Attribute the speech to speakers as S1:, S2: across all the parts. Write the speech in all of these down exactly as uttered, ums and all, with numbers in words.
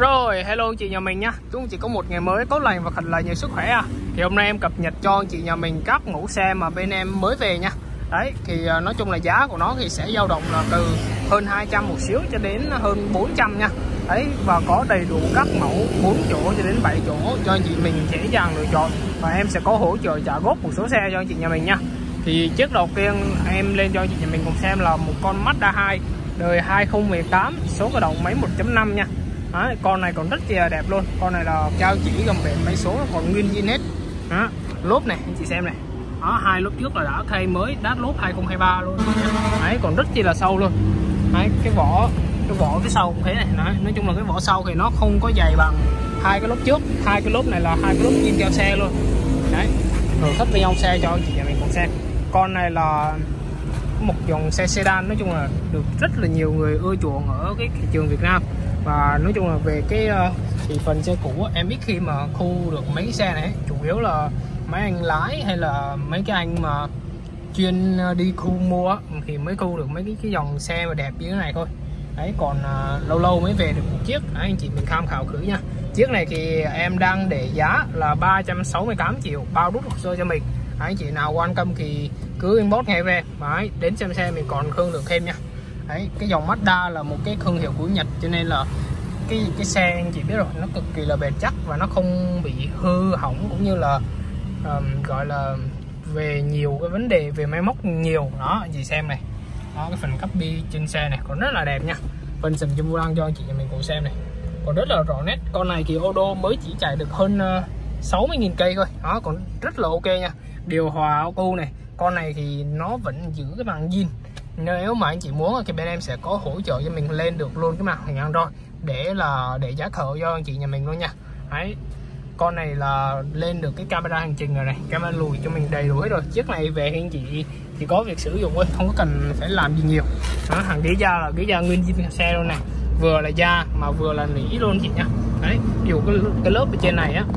S1: Rồi, hello chị nhà mình nha. Chúng chỉ có một ngày mới tốt lành và thật là nhiều sức khỏe à. Thì hôm nay em cập nhật cho chị nhà mình các mẫu xe mà bên em mới về nha. Đấy, thì nói chung là giá của nó thì sẽ dao động là từ hơn hai trăm một xíu cho đến hơn bốn trăm nha. Đấy, và có đầy đủ các mẫu bốn chỗ cho đến bảy chỗ cho chị mình dễ dàng lựa chọn. Và em sẽ có hỗ trợ trả góp một số xe cho chị nhà mình nha. Thì chiếc đầu tiên em lên cho chị nhà mình cùng xem là một con Mazda hai đời hai không một tám, số khởi động máy một chấm năm nha. Đấy, con này còn rất là đẹp luôn. Con này là cao chỉ gầm bền, máy số nó còn nguyên zin hết. Đó, lốp này anh chị xem này. Đó, hai lốp trước là đã thay mới, đát lốp hai không hai ba luôn. Đấy, còn rất chi là sâu luôn. Đấy, cái vỏ cái vỏ phía sau cũng thế này. Đấy, nói chung là cái vỏ sau thì nó không có dày bằng hai cái lốp trước. Hai cái lốp này là hai cái lốp zin theo xe luôn. Đấy, rồi thích với nhau xe cho chị nhà mình cùng xem. Con này là một dòng xe sedan, nói chung là được rất là nhiều người ưa chuộng ở cái thị trường Việt Nam. Và nói chung là về cái thị phần xe cũ em ít khi mà khu được mấy cái xe này, chủ yếu là mấy anh lái hay là mấy cái anh mà chuyên đi khu mua thì mới khu được mấy cái, cái dòng xe mà đẹp như thế này thôi. Đấy, còn uh, lâu lâu mới về được một chiếc. Đấy, anh chị mình tham khảo thử nha. Chiếc này thì em đang để giá là ba trăm sáu mươi tám triệu bao đút hồ sơ cho mình. Đấy, anh chị nào quan tâm thì cứ inbox ngay về. Đấy, đến xem xe mình còn thương lượng thêm nha. Đấy, cái dòng Mazda là một cái thương hiệu của Nhật cho nên là cái cái xe anh chị biết rồi, nó cực kỳ là bền chắc và nó không bị hư hỏng, cũng như là um, gọi là về nhiều cái vấn đề về máy móc nhiều. Đó, anh chị xem này. Đó, cái phần cấp bi trên xe này còn rất là đẹp nha. Phần sừng trên vô lăng cho anh chị nhà mình cùng xem này, còn rất là rõ nét. Con này thì ô tô mới chỉ chạy được hơn uh, sáu mươi nghìn cây thôi. Đó, còn rất là ok nha. Điều hòa auto này, con này thì nó vẫn giữ cái bằng zin. Nếu mà anh chị muốn thì bên em sẽ có hỗ trợ cho mình lên được luôn cái màn hình Android để là để giá thợ cho anh chị nhà mình luôn nha. Đấy, con này là lên được cái camera hành trình rồi này, camera lùi cho mình đầy đủ hết rồi. Chiếc này về anh chị chỉ có việc sử dụng thôi, không có cần phải làm gì nhiều. Đó, hàng ghế da là ghế da nguyên zin xe luôn này, vừa là da mà vừa là nỉ luôn chị nha. Đấy, dù cái, cái lớp ở trên này á,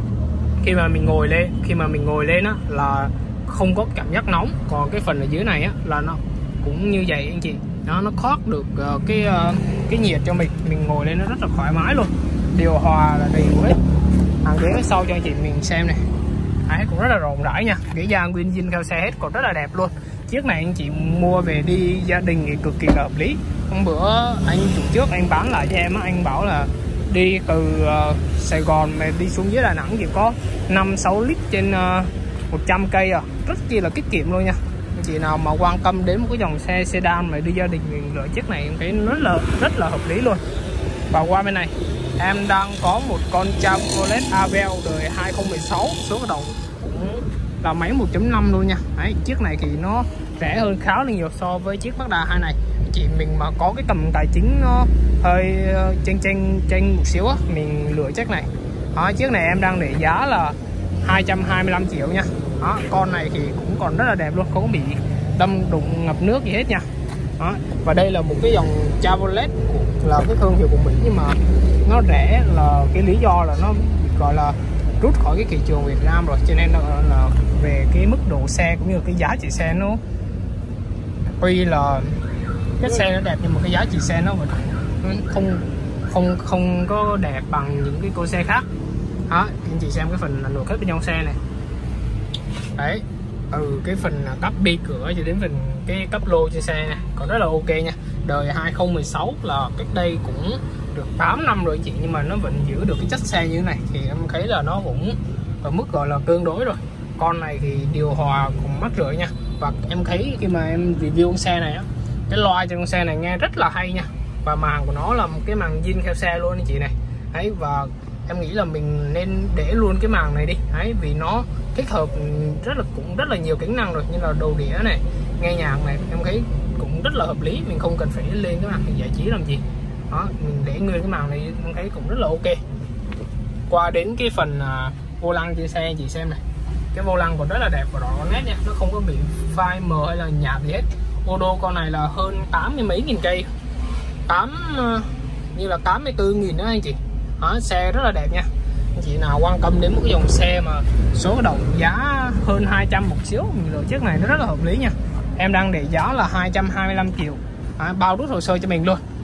S1: khi mà mình ngồi lên khi mà mình ngồi lên á là không có cảm giác nóng, còn cái phần ở dưới này á là nó cũng như vậy anh chị. Đó, nó thoát được uh, cái uh, cái nhiệt cho mình, mình ngồi lên nó rất là thoải mái luôn. Điều hòa là đầy đủ hết. Hàng ghế phía sau cho anh chị mình xem này. Đấy, cũng rất là rộng rãi nha, ghế da nguyên zin theo xe hết, còn rất là đẹp luôn. Chiếc này anh chị mua về đi gia đình thì cực kỳ là hợp lý. Hôm bữa anh chủ trước anh bán lại cho em á, anh bảo là đi từ uh, Sài Gòn mà đi xuống dưới Đà Nẵng chỉ có năm sáu lít trên uh, một trăm cây à, rất chi là tiết kiệm luôn nha. Anh chị nào mà quan tâm đến một cái dòng xe sedan mà đi gia đình mình lựa chiếc này em thấy rất là rất là hợp lý luôn. Và qua bên này em đang có một con Chevrolet Aveo đời hai không một sáu, số khởi động cũng là máy một chấm năm luôn nha. Đấy, chiếc này thì nó rẻ hơn khá là nhiều so với chiếc Mazda hai này. Chị mình mà có cái tầm tài chính nó hơi chênh chênh chênh một xíu á, mình lựa chiếc này. Đó, chiếc này em đang để giá là hai trăm hai mươi lăm triệu nha. Đó, con này thì cũng còn rất là đẹp luôn, không có bị đâm đụng ngập nước gì hết nha. Đó, và đây là một cái dòng Chevrolet là cái thương hiệu của Mỹ, nhưng mà nó rẻ là cái lý do là nó gọi là rút khỏi cái thị trường Việt Nam rồi, cho nên là, là về cái mức độ xe cũng như cái giá trị xe nó tuy là cái xe nó đẹp nhưng mà cái giá trị xe nó vẫn không không không có đẹp bằng những cái cô xe khác. Đó, anh chị xem cái phần nội thất bên trong xe này. Đấy, ừ, cái phần cấp bi cửa cho đến phần cái cấp lô trên xe này còn rất là ok nha. Đời hai không một sáu là cách đây cũng được tám năm rồi chị, nhưng mà nó vẫn giữ được cái chất xe như thế này thì em thấy là nó cũng ở mức gọi là tương đối rồi. Con này thì điều hòa cũng mắc rưỡi nha. Và em thấy khi mà em review con xe này á, cái loa trên con xe này nghe rất là hay nha. Và màn của nó là một cái màn zin theo xe luôn anh chị này. Đấy, và em nghĩ là mình nên để luôn cái màn này đi. Đấy, vì nó thích hợp rất là cũng rất là nhiều tính năng rồi, như là đồ đĩa này, nghe nhạc này, em thấy cũng rất là hợp lý. Mình không cần phải lên cái màn hình giải trí làm gì. Đó, mình để nguyên cái màn này em thấy cũng rất là ok. Qua đến cái phần uh, vô lăng trên xe chị xem này, cái vô lăng còn rất là đẹp và rõ nét nha, nó không có bị phai mờ hay là nhạt gì hết. Ô tô con này là hơn tám mươi mấy nghìn cây, tám uh, như là tám mươi tư nghìn đó anh chị. Đó, xe rất là đẹp nha. Anh chị nào quan tâm đến một cái dòng xe mà số khởi động giá hơn hai trăm một xíu, mình lựa chiếc này nó rất là hợp lý nha. Em đang để giá là hai trăm hai mươi lăm triệu. À, bao đút hồ sơ cho mình luôn.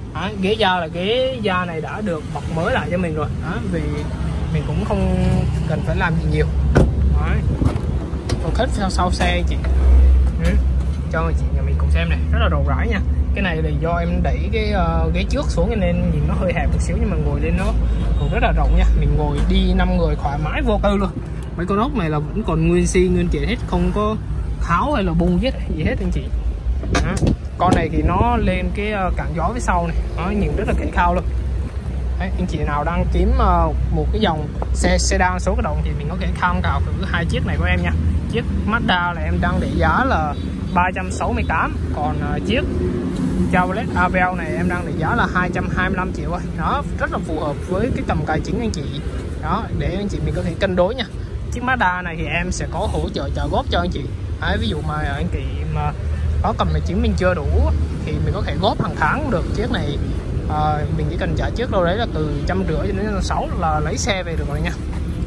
S1: Đó, ghế da là ghế da này đã được bọc mới lại cho mình rồi. Đó, vì mình cũng không cần phải làm gì nhiều. Đó. Còn khách sau sau xe chị, ừ. cho chị nhà mình cùng xem này, rất là rộng rãi nha. Cái này là do em đẩy cái uh, ghế trước xuống cho nên nhìn nó hơi hẹp một xíu, nhưng mà ngồi lên nó cũng rất là rộng nha. Mình ngồi đi năm người thoải mái vô tư luôn. Mấy con ốc này là vẫn còn nguyên si nguyên kiện hết, không có tháo hay là bung hết gì hết anh chị. Đó. Con này thì nó lên cái cản gió phía sau này, nó nhìn rất là thể thao luôn. Đấy, anh chị nào đang kiếm uh, một cái dòng xe sedan số cái động thì mình có thể tham khảo thử hai chiếc này của em nha. Chiếc Mazda là em đang để giá là ba trăm sáu mươi tám, còn uh, chiếc Chevrolet Aveo này em đang để giá là hai trăm hai mươi lăm triệu thôi. Đó, rất là phù hợp với cái tầm tài chính anh chị. Đó, để anh chị mình có thể cân đối nha. Chiếc Mazda này thì em sẽ có hỗ trợ trả góp cho anh chị. Đấy, ví dụ mà anh chị mà có cầm tài chính mình chưa đủ thì mình có thể góp hàng tháng cũng được. Chiếc này à, mình chỉ cần trả trước đâu đấy là từ trăm rưỡi cho đến sáu là lấy xe về được rồi nha.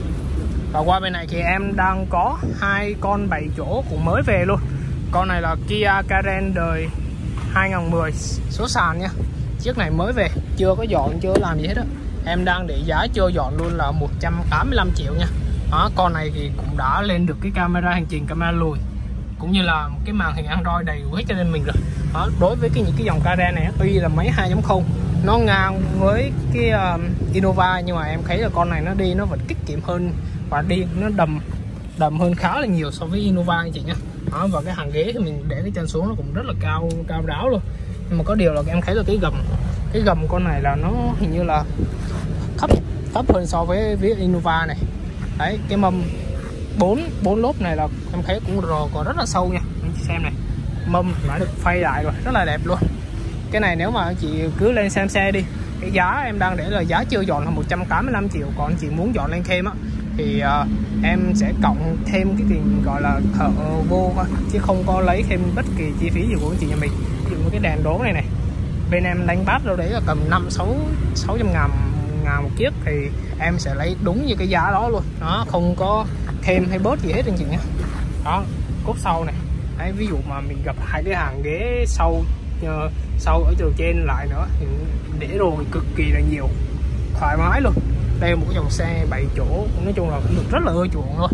S1: Và qua bên này thì em đang có hai con bảy chỗ cũng mới về luôn. Con này là Kia Carens đời hai không một không số sàn nha. Chiếc này mới về, chưa có dọn, chưa làm gì hết á. Em đang để giá chưa dọn luôn là một trăm tám mươi lăm triệu nha. Đó, con này thì cũng đã lên được cái camera hành trình, camera lùi, cũng như là cái màn hình Android đầy đủ hết cho nên mình rồi. Đó, đối với cái những cái dòng Carens này tuy là máy hai chấm không nó ngang với cái uh, Innova, nhưng mà em thấy là con này nó đi nó vẫn tiết kiệm hơn và đi nó đầm đầm hơn khá là nhiều so với Innova anh chị nha. Đó, và cái hàng ghế thì mình để cái chân xuống nó cũng rất là cao cao ráo luôn. Nhưng mà có điều là em thấy là cái gầm cái gầm con này là nó hình như là thấp thấp hơn so với với Innova này. Đấy, cái mâm bốn bốn lốp này là em thấy cũng rò còn rất là sâu nha. Anh chị xem này, mâm đã được phay lại rồi, rất là đẹp luôn. Cái này nếu mà anh chị cứ lên xem xe đi, cái giá em đang để là giá chưa dọn là một trăm tám mươi lăm triệu. Còn anh chị muốn dọn lên thêm á thì uh, em sẽ cộng thêm cái tiền gọi là thợ vô thôi, chứ không có lấy thêm bất kỳ chi phí gì của anh chị nhà mình. Ví dụ như cái đèn đố này này, bên em đánh bát đâu đấy là tầm năm sáu sáu trăm ngàn ngàn một chiếc thì em sẽ lấy đúng như cái giá đó luôn. Đó, không có thêm hay bớt gì hết anh chị nhé. Đó, cốt sau này. Đấy, ví dụ mà mình gặp hai cái hàng ghế sau uh, sau ở từ trên lại nữa thì để đồ cực kỳ là nhiều, thoải mái luôn. Đây là một cái dòng xe bảy chỗ, nói chung là cũng được rất là ưa chuộng luôn.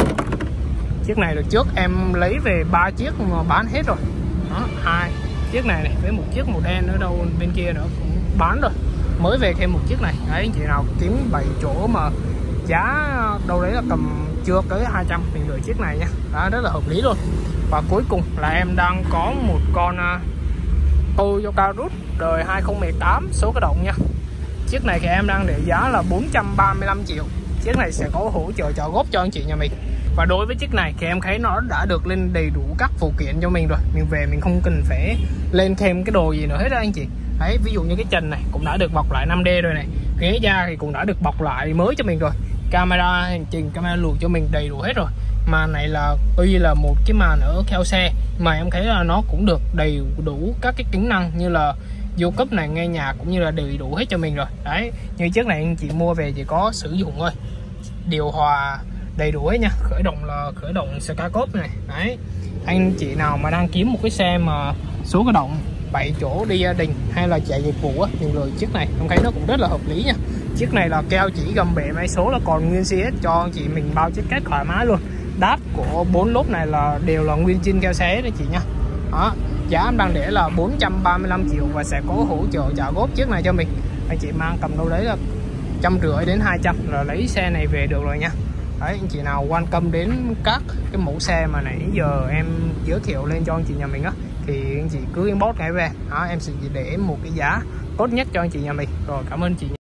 S1: Chiếc này là trước em lấy về ba chiếc mà bán hết rồi. Đó, hai chiếc này này với một chiếc màu đen ở đâu bên kia nữa cũng bán rồi, mới về thêm một chiếc này. Đấy, anh chị nào kiếm bảy chỗ mà giá đâu đấy là tầm chưa tới hai trăm mình lựa chiếc này nha. Đó, rất là hợp lý luôn. Và cuối cùng là em đang có một con uh, Toyota Rush đời hai không một tám số khởi động nha. Chiếc này thì em đang để giá là bốn trăm ba mươi lăm triệu. Chiếc này sẽ có hỗ trợ trả góp cho anh chị nhà mình. Và đối với chiếc này thì em thấy nó đã được lên đầy đủ các phụ kiện cho mình rồi. Mình về mình không cần phải lên thêm cái đồ gì nữa hết đó anh chị. Đấy, ví dụ như cái trần này cũng đã được bọc lại năm D rồi này. Ghế da thì cũng đã được bọc lại mới cho mình rồi. Camera hành trình, camera lùi cho mình đầy đủ hết rồi. Màn này là tuy là một cái màn ở theo xe mà em thấy là nó cũng được đầy đủ các cái tính năng như là vô cấp này, nghe nhạc cũng như là đầy đủ hết cho mình rồi. Đấy, như chiếc này anh chị mua về chỉ có sử dụng thôi, điều hòa đầy đủ hết nha. Khởi động là khởi động Skycop này. Đấy, anh chị nào mà đang kiếm một cái xe mà số khởi động bảy chỗ đi gia đình hay là chạy dịch vụ á, thì lựa chiếc này em thấy nó cũng rất là hợp lý nha. Chiếc này là keo chỉ gầm bệ máy số là còn nguyên xê ét cho anh chị mình bao chiếc két thoải mái luôn. Đát của bốn lốp này là đều là nguyên zin keo xe đấy chị nha. Đó, giá em đang để là bốn trăm ba mươi lăm triệu và sẽ có hỗ trợ trả góp chiếc này cho mình. Anh chị mang cầm đâu đấy là trăm rưỡi đến hai trăm là lấy xe này về được rồi nha. Đấy, anh chị nào quan tâm đến các cái mẫu xe mà nãy giờ em giới thiệu lên cho anh chị nhà mình á thì anh chị cứ inbox ngay về. Đó, em sẽ để một cái giá tốt nhất cho anh chị nhà mình. Rồi, cảm ơn chị.